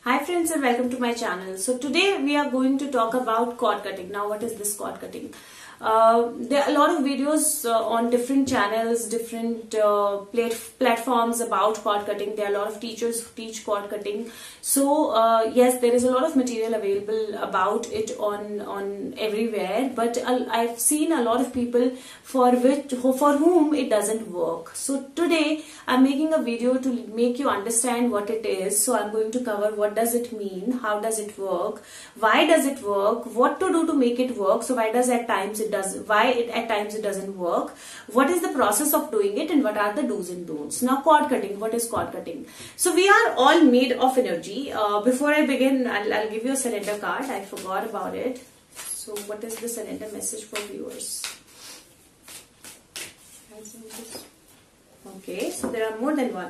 Hi friends and welcome to my channel. So today we are going to talk about cord cutting. Now what is this cord cutting? There are a lot of videos on different channels, different platforms about cord cutting. There are a lot of teachers who teach cord cutting. So yes, there is a lot of material available about it on everywhere. But I've seen a lot of people for whom it doesn't work. So today I'm making a video to make you understand what it is. So I'm going to cover what does it mean, how does it work, why does it work, what to do to make it work. So why at times it doesn't work, what is the process of doing it, and what are the do's and don'ts. Now cord cutting, what is cord cutting? So we are all made of energy. Before I begin, I'll give you a surrender card. I forgot about it. So what is the surrender message for viewers? Okay, so there are more than one.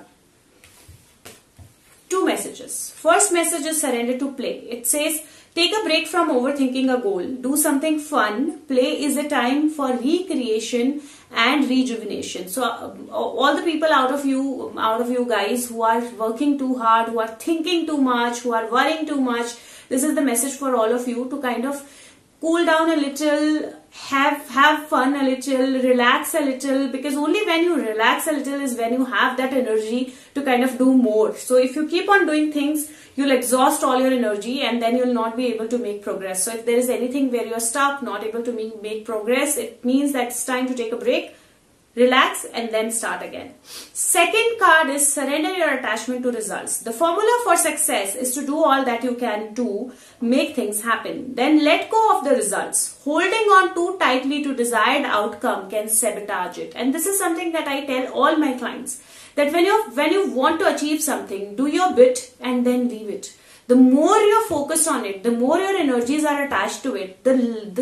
Two messages. First message is surrender to play. It says, take a break from overthinking a goal. Do something fun. Play is a time for recreation and rejuvenation. So all the people out of you guys who are working too hard, who are thinking too much, who are worrying too much, this is the message for all of you to kind of cool down a little, have fun a little, relax a little, because only when you relax a little is when you have that energy to kind of do more. So if you keep on doing things, you'll exhaust all your energy and then you'll not be able to make progress. So if there is anything where you're stuck, not able to make progress, it means that it's time to take a break, relax, and then start again. Second card is surrender your attachment to results. The formula for success is to do all that you can do, make things happen. Then let go of the results. Holding on too tightly to desired outcome can sabotage it. And this is something that I tell all my clients, that when you want to achieve something, do your bit and then leave it. The more you're focused on it, the more your energies are attached to it, the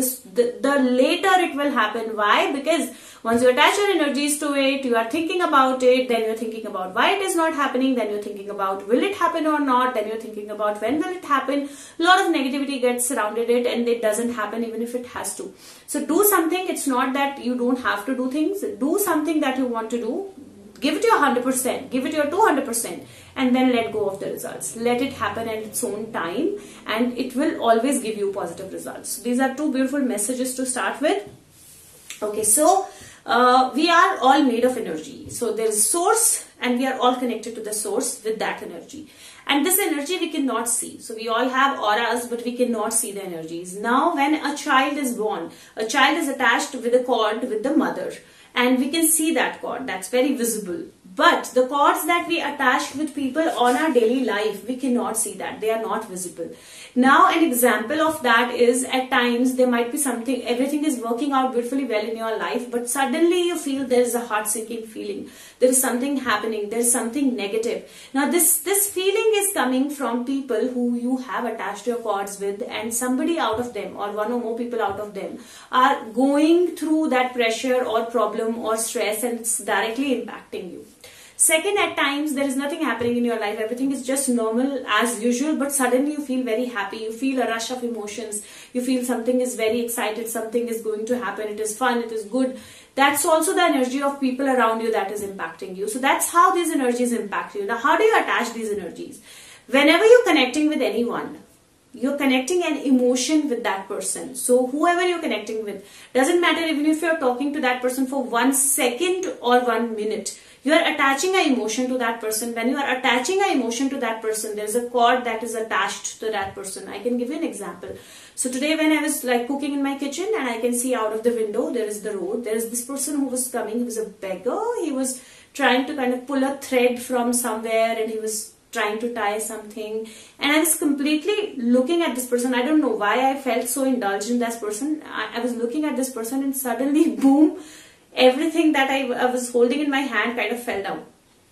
later it will happen. Why? Because once you attach your energies to it, you are thinking about it, then you're thinking about why it is not happening, then you're thinking about will it happen or not, then you're thinking about when will it happen. A lot of negativity gets surrounded it and it doesn't happen even if it has to. So do something. It's not that you don't have to do things. Do something that you want to do. Give it your 100%, give it your 200%, and then let go of the results. Let it happen at its own time, and it will always give you positive results. These are two beautiful messages to start with. Okay, so we are all made of energy. So there is source, and we are all connected to the source with that energy. And this energy we cannot see. So we all have auras, but we cannot see the energies. Now when a child is born, a child is attached with a cord with the mother. And we can see that cord, that's very visible. But the cords that we attach with people on our daily life, we cannot see that, they are not visible. Now an example of that is, at times there might be something, everything is working out beautifully well in your life, but suddenly you feel there is a heart-sinking feeling. There is something happening, there is something negative. Now this feeling is coming from people who you have attached your cords with, and somebody out of them or one or more people out of them are going through that pressure or problem or stress, and it's directly impacting you. Second, at times there is nothing happening in your life, everything is just normal as usual, but suddenly you feel very happy, you feel a rush of emotions, you feel something is very excited, something is going to happen, it is fun, it is good. That's also the energy of people around you that is impacting you. So that's how these energies impact you. Now how do you attach these energies? Whenever you're connecting with anyone, you're connecting an emotion with that person. So whoever you're connecting with, doesn't matter even if you're talking to that person for 1 second or 1 minute, you are attaching an emotion to that person. When you are attaching an emotion to that person, there is a cord that is attached to that person. I can give you an example. So today when I was like cooking in my kitchen and I can see out of the window, there is the road. There is this person who was coming. He was a beggar. He was trying to kind of pull a thread from somewhere, and he was trying to tie something. And I was completely looking at this person. I don't know why I felt so indulged in this person. I was looking at this person, and suddenly, boom, everything that I was holding in my hand kind of fell down.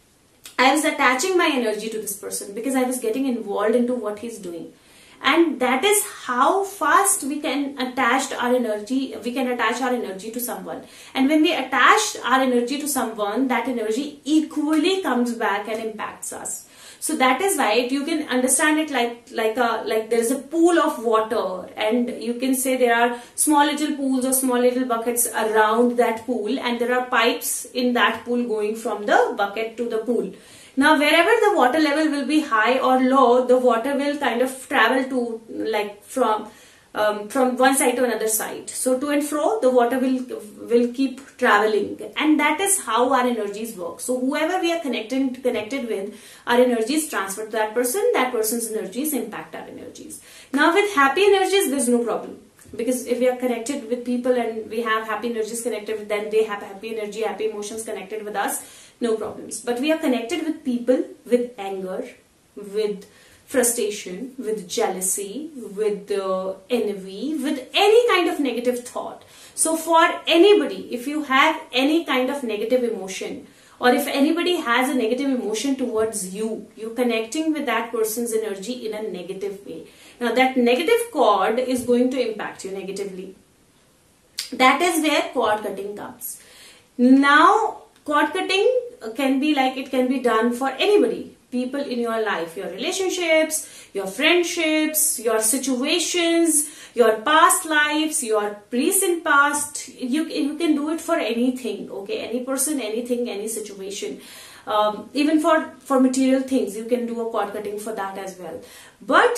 I was attaching my energy to this person because I was getting involved into what he's doing. And that is how fast we can attach our energy. We can attach our energy to someone. And when we attach our energy to someone, that energy equally comes back and impacts us. So that is why you can understand it like there is a pool of water, and you can say there are small little pools or small little buckets around that pool, and there are pipes in that pool going from the bucket to the pool. Now, wherever the water level will be high or low, the water will kind of travel to, like, from one side to another side. So to and fro, the water will keep traveling, and that is how our energies work. So whoever we are connected with, our energies transfer to that person. That person's energies impact our energies. Now, with happy energies, there's no problem. Because if we are connected with people and we have happy energies connected with them, they have happy energy, happy emotions connected with us, no problems. But we are connected with people with anger, with frustration, with jealousy, with envy, with any kind of negative thought. So for anybody, if you have any kind of negative emotion, or if anybody has a negative emotion towards you, you're connecting with that person's energy in a negative way. Now that negative cord is going to impact you negatively. That is where cord cutting comes. Now, cord cutting can be like, it can be done for anybody. People in your life, your relationships, your friendships, your situations, your past lives, your recent past. You can do it for anything, okay? Any person, anything, any situation. Even for material things, you can do a cord cutting for that as well. But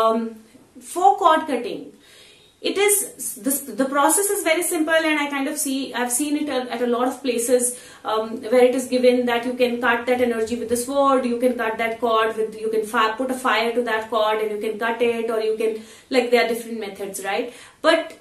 for cord cutting, it is the process is very simple, and I've seen it at a lot of places where it is given that you can cut that energy with the sword, you can cut that cord with, you can put a fire to that cord and you can cut it, or you can, like, there are different methods, right? But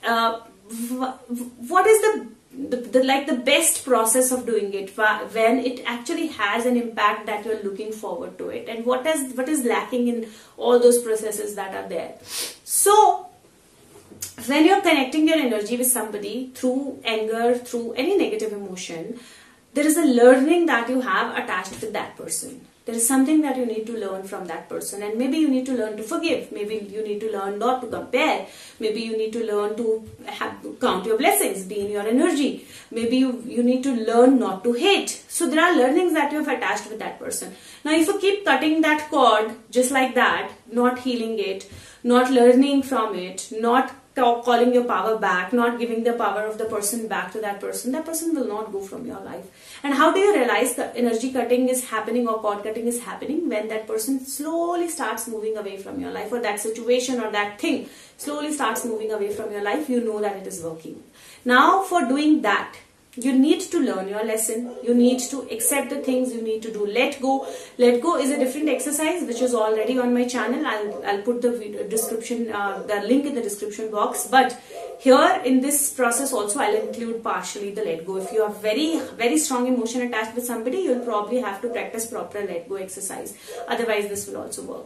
what is the best process of doing it when it actually has an impact that you're looking forward to it, and what is lacking in all those processes that are there? So when you're connecting your energy with somebody through anger, through any negative emotion, there is a learning that you have attached with that person. There is something that you need to learn from that person, and maybe you need to learn to forgive. Maybe you need to learn not to compare. Maybe you need to learn to count your blessings, be in your energy. Maybe you need to learn not to hate. So there are learnings that you have attached with that person. Now, if you keep cutting that cord just like that, not healing it, not learning from it, not calling your power back, not giving the power of the person back to that person will not go from your life. And how do you realize that energy cutting is happening or cord cutting is happening? When that person slowly starts moving away from your life, or that situation or that thing slowly starts moving away from your life, you know that it is working. Now, for doing that, you need to learn your lesson. You need to accept the things you need to do. Let go. Let go is a different exercise which is already on my channel. I'll put the description, the link in the description box. But here in this process also, I'll include partially the let go. If you have very strong emotion attached with somebody, you'll probably have to practice proper let go exercise. Otherwise, this will also work.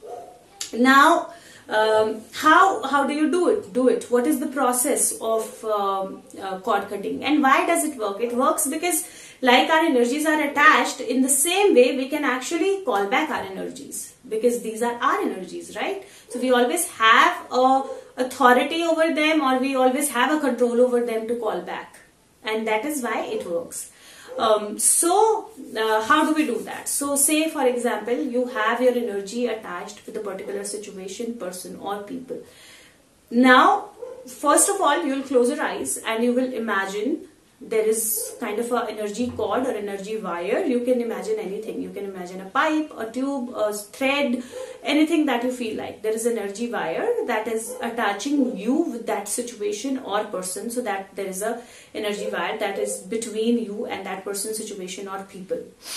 Now, how do you do it? What is the process of cord cutting, and why does it work? It works because, like, our energies are attached, in the same way we can actually call back our energies, because these are our energies, right? So we always have a authority over them, or we always have a control over them to call back, and that is why it works. How do we do that? So say, for example, you have your energy attached with a particular situation, person or people. Now, first of all, you will close your eyes and you will imagine there is kind of an energy cord or energy wire. You can imagine anything. You can imagine a pipe, a tube, a thread, anything that you feel like. There is an energy wire that is attaching you with that situation or person, so that there is a energy wire that is between you and that person, situation or people.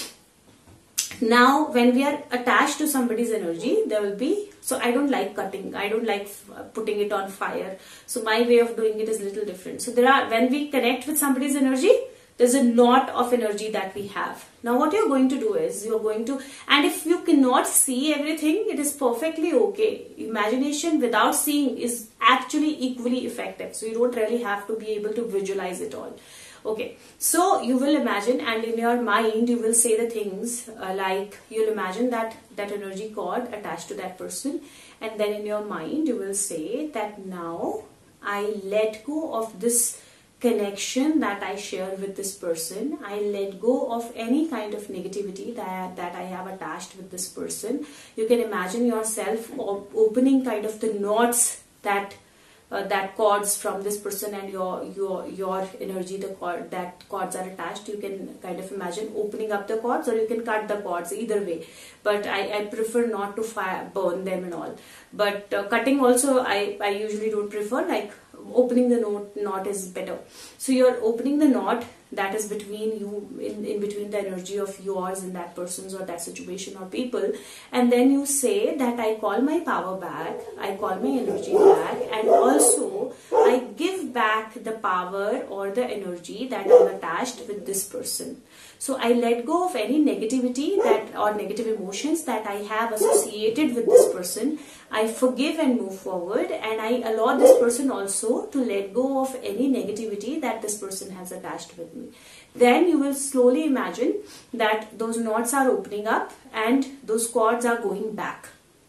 Now, when we are attached to somebody's energy, there will be, so I don't like cutting, I don't like putting it on fire. So my way of doing it is a little different. So when we connect with somebody's energy, there's a knot of energy that we have. Now what you're going to do is, and if you cannot see everything, it is perfectly okay. Imagination without seeing is actually equally effective. So you don't really have to be able to visualize it all. Okay, so you will imagine, and in your mind you will say the things like, you'll imagine that energy cord attached to that person, and then in your mind you will say that now I let go of this connection that I share with this person. I let go of any kind of negativity that I have attached with this person. You can imagine yourself opening kind of the knots that that cords from this person and your energy, the cord that cords are attached, you can kind of imagine opening up the cords, or you can cut the cords, either way. But I prefer not to burn them and all. But cutting also I usually don't prefer. Like opening the knot is better. So you're opening the knot that is between you, in between the energy of yours and that person's or that situation or people, and then you say that I call my power back, I call my energy back, and also I give back the power or the energy that I'm attached with this person. So I let go of any negativity that or negative emotions that I have associated with this person. I forgive and move forward, and I allow this person also to let go of any negativity that this person has attached with me. Then you will slowly imagine that those knots are opening up and those cords are going back.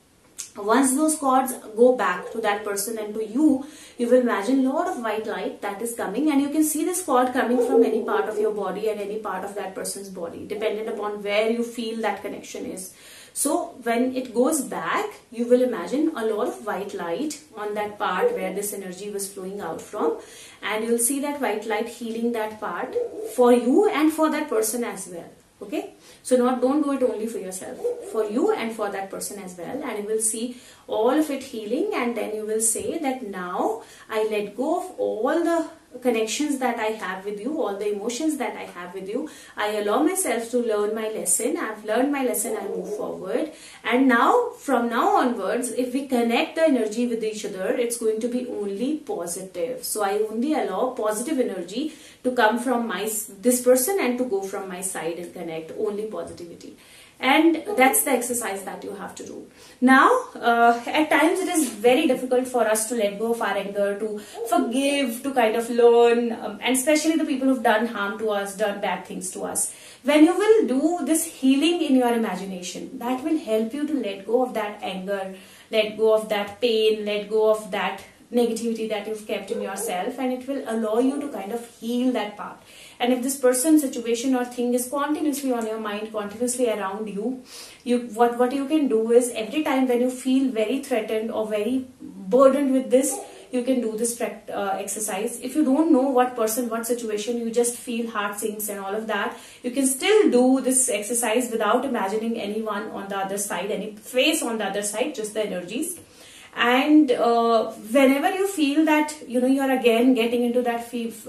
Once those cords go back to that person and to you, you will imagine a lot of white light that is coming, and you can see this cord coming from any part of your body and any part of that person's body, dependent upon where you feel that connection is. So when it goes back, you will imagine a lot of white light on that part where this energy was flowing out from, and you'll see that white light healing that part for you and for that person as well. Okay, so don't do it only for yourself, for you and for that person as well, and you will see all of it healing. And then you will say that now I let go of all the connections that I have with you, all the emotions that I have with you. I allow myself to learn my lesson. I've learned my lesson, I move forward, and now from now onwards, if we connect the energy with each other, it's going to be only positive. So I only allow positive energy to come from this person and to go from my side and connect only positivity. And that's the exercise that you have to do. Now, at times it is very difficult for us to let go of our anger, to forgive, to kind of learn, and especially the people who've done harm to us, done bad things to us. When you will do this healing in your imagination, that will help you to let go of that anger, let go of that pain, let go of that negativity that you've kept in yourself, and it will allow you to kind of heal that part. And if this person, situation or thing is continuously on your mind, continuously around you, what you can do is, every time when you feel very threatened or very burdened with this, you can do this exercise. If you don't know what person, what situation, you just feel heart sinks and all of that, you can still do this exercise without imagining anyone on the other side, any face on the other side, just the energies. And whenever you feel that you're again getting into that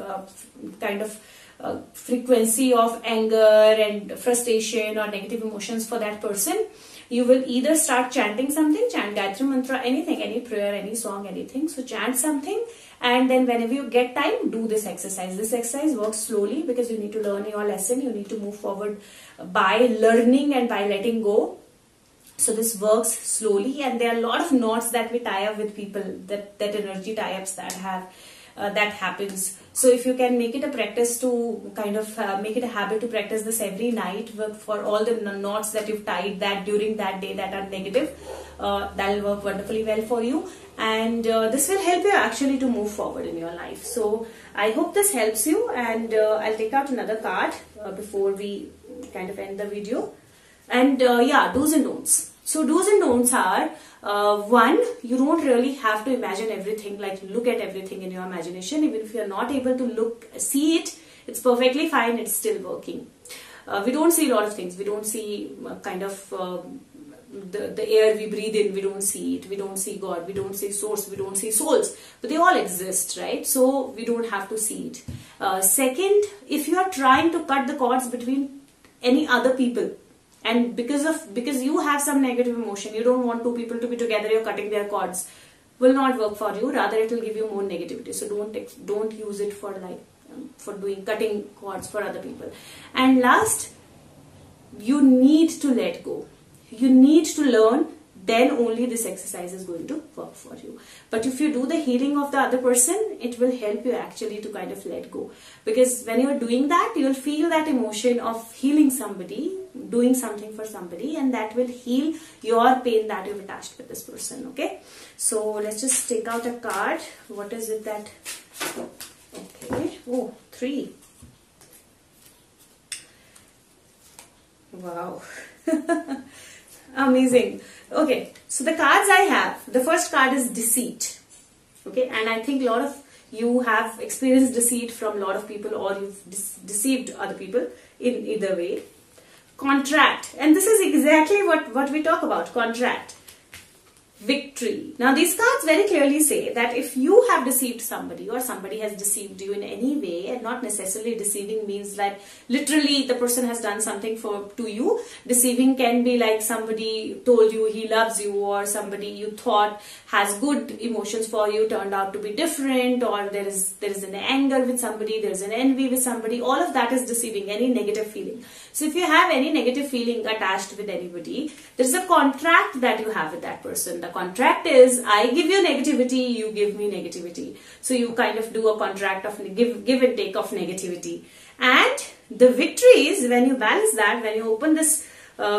kind of frequency of anger and frustration or negative emotions for that person, you will either start chanting something, chant Gayatri Mantra, anything, any prayer, any song, anything. So chant something, and then whenever you get time, do this exercise. This exercise works slowly because you need to learn your lesson. You need to move forward by learning and by letting go. So this works slowly, and there are a lot of knots that we tie up with people, that energy tie-ups that happens. So if you can make it a practice to kind of make it a habit to practice this every night, work for all the knots that you've tied that during that day that are negative, that will work wonderfully well for you, and this will help you actually to move forward in your life. So I hope this helps you, and I'll take out another card before we kind of end the video. And yeah, do's and don'ts. So do's and don'ts are, one, you don't really have to imagine everything, like look at everything in your imagination. Even if you're not able to see it, it's perfectly fine, it's still working. We don't see a lot of things. We don't see kind of the air we breathe in, we don't see it. We don't see God, we don't see source, we don't see souls, but they all exist, right? So we don't have to see it. Second, if you are trying to cut the cords between any other people, and because you have some negative emotion, you don't want two people to be together, you're cutting their cords, will not work for you. Rather, it will give you more negativity. So don't use it for cutting cords for other people. And last, you need to let go. You need to learn. Then only this exercise is going to work for you. But if you do the healing of the other person, it will help you actually to kind of let go. Because when you're doing that, you'll feel that emotion of healing somebody, doing something for somebody, and that will heal your pain that you've attached with this person. Okay, so let's just take out a card. What is it that, okay, oh, 3. Wow. Amazing. Okay, so the cards I have, the first card is deceit. Okay, and I think a lot of you have experienced deceit from a lot of people, or you've deceived other people in either way. Contract, and this is exactly what we talk about, contract. Victory. Now these cards very clearly say that if you have deceived somebody, or somebody has deceived you in any way, and not necessarily deceiving means that literally the person has done something to you. Deceiving can be like somebody told you he loves you, or somebody you thought has good emotions for you turned out to be different, or there is an anger with somebody, there is an envy with somebody. All of that is deceiving, any negative feeling. So if you have any negative feeling attached with anybody, there is a contract that you have with that person. The contract is, I give you negativity, you give me negativity. So you kind of do a contract of give and take of negativity. And the victory is when you balance that, when you open this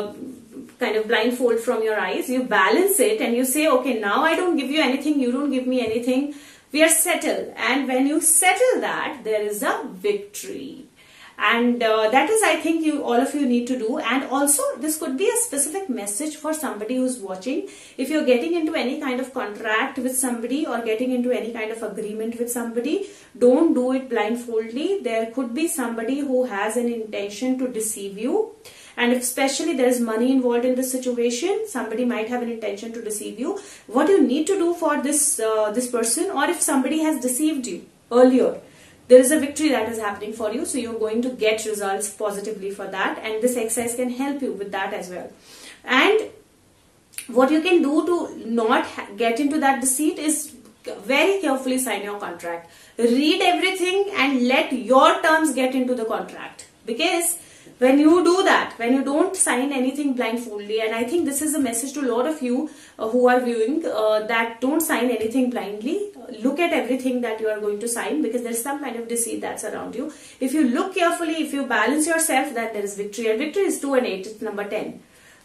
kind of blindfold from your eyes, you balance it and you say, okay, now I don't give you anything, you don't give me anything, we are settled. And when you settle that, there is a victory. And that is, I think, all of you need to do. And also this could be a specific message for somebody who's watching. If you're getting into any kind of contract with somebody, or getting into any kind of agreement with somebody, don't do it blindfoldly. There could be somebody who has an intention to deceive you. And especially there is money involved in this situation, somebody might have an intention to deceive you. What you need to do for this person, or if somebody has deceived you earlier, there is a victory that is happening for you. So you're going to get results positively for that. And this exercise can help you with that as well. And what you can do to not get into that deceit is very carefully sign your contract. Read everything and let your terms get into the contract. Because when you do that, when you don't sign anything blindfoldly, and I think this is a message to a lot of you who are viewing, that don't sign anything blindly. Look at everything that you are going to sign, because there is some kind of deceit that's around you. If you look carefully, if you balance yourself, then there is victory. And victory is 2 and 8, it's number 10.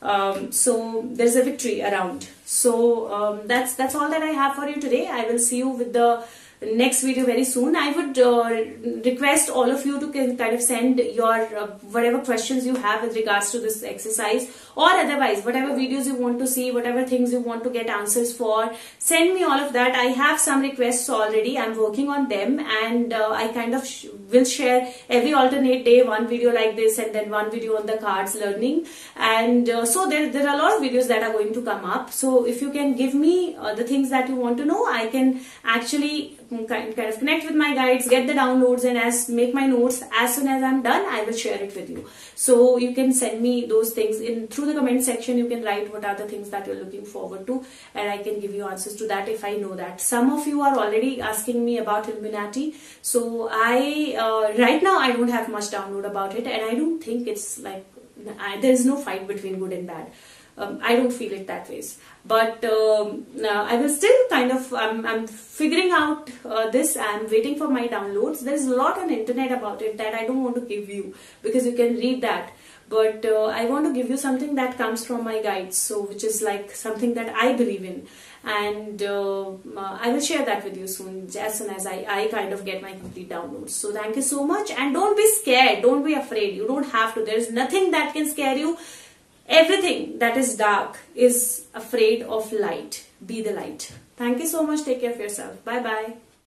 So there is a victory around. So that's all that I have for you today. I will see you with the next video very soon. I would request all of you to kind of send your whatever questions you have with regards to this exercise, or otherwise whatever videos you want to see, whatever things you want to get answers for, send me all of that. I have some requests already, I'm working on them, and I kind of will share every alternate day one video like this, and then one video on the cards learning. And so there are a lot of videos that are going to come up. So if you can give me the things that you want to know, I can actually kind of connect with my guides, get the downloads, and make my notes. As soon as I'm done, I will share it with you. So you can send me those things through the comment section. You can write what are the things that you're looking forward to, and I can give you answers to that if I know that. Some of you are already asking me about Illuminati. So right now I don't have much download about it, and I don't think it's like there is no fight between good and bad. I don't feel it that ways, but I will still kind of, I'm figuring out this. I'm waiting for my downloads. There's a lot on internet about it that I don't want to give you, because you can read that, but I want to give you something that comes from my guides, so which is like something that I believe in, and I will share that with you soon, as soon as I kind of get my complete downloads. So thank you so much, and don't be scared, don't be afraid. You don't have to. There's nothing that can scare you. Everything that is dark is afraid of light. Be the light. Thank you so much. Take care of yourself. Bye bye.